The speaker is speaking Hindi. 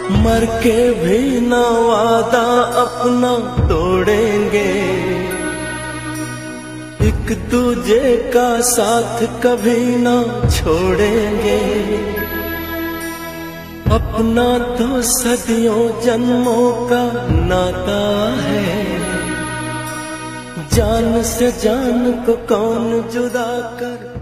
मर के भी ना वादा अपना तोड़ेंगे, एक दूजे का साथ कभी ना छोड़ेंगे। अपना तो सदियों जन्मों का नाता है, जान से जान को कौन जुदा कर